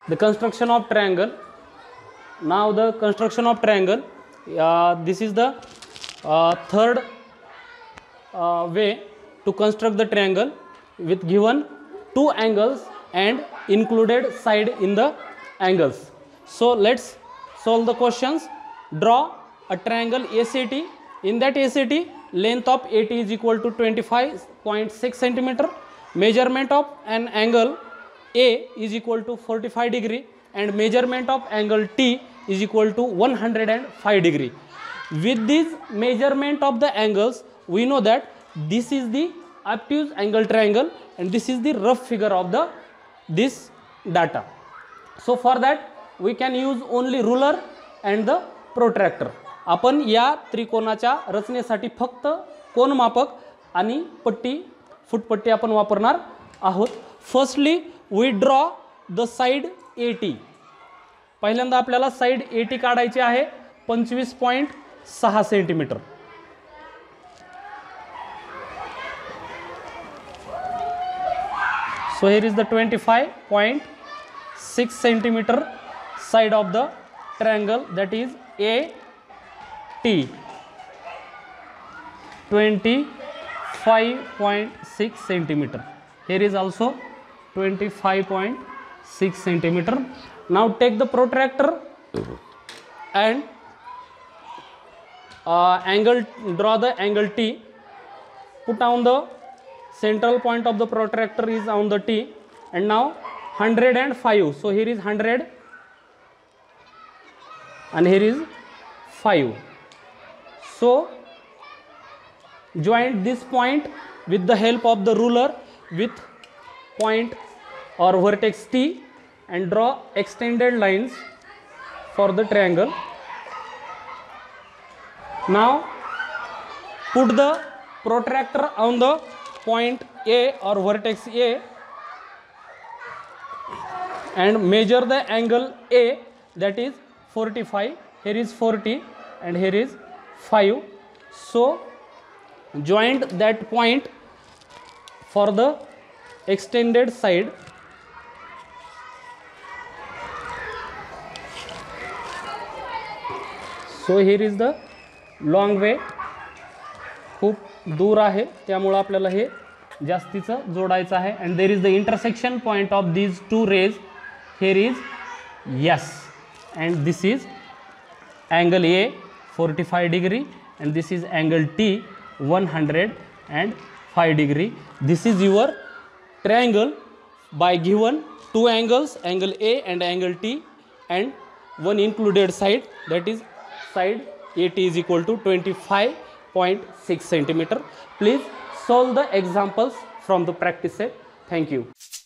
the construction of triangle. Now the construction of triangle, this is the third way to construct the triangle with given two angles and included side in the angles. So let's solve the questions. Draw a triangle ACT. In that ACT, length of AT is equal to 25.6 centimeter. Measurement of an angle A is equal to 45 degree and measurement of angle T is equal to 105 degree. With this measurement of the angles, we know that this is the obtuse angle triangle and this is the rough figure of this data. So for that we can use only ruler and the protractor. आपण या त्रिकोणाच्या रचनेसाठी फक्त कोनमापक आणि पट्टी फुटपट्टी आपण वापरणार आहोत. Firstly we draw the side AT. पहिल्यांदा आपल्याला साइड AT काढायची आहे 25.6 centimetre. So here is the 25.6 centimeter side of the triangle, that is AT. 25.6 centimeter. Here is also 25.6 centimeter. Now take the protractor and draw the angle T. Put down the central point of the protractor is on the T, and now 105. So here is 100 and here is 5. So join this point with the help of the ruler with point or vertex T and draw extended lines for the triangle. Now put the protractor on the point A or vertex A and measure the angle A, that is 45. Here is 40 and here is 5. So join that point for the extended side. So here is the long way. खूप दूर आहे त्यामुळे आपल्याला हे जास्तीचं जोडायचं आहे. and there is the intersection point of these two rays. Here is S and this is angle A 45 degree and this is angle T 105 degree. This is your triangle by given two angles, angle A and angle T, and one included side, that is side AT is equal to 25.6 centimeter. Please solve the examples from the practice set. Thank you.